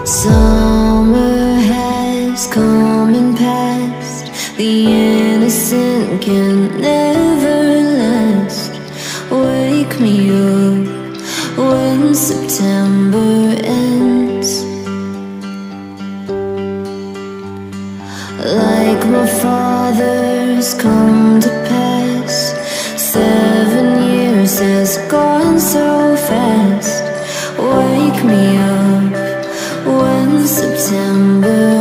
Summer has come and passed. The innocent can never last. Wake me up when September ends. Like my father's come to pass. 7 years has gone so fast. Wake me up when September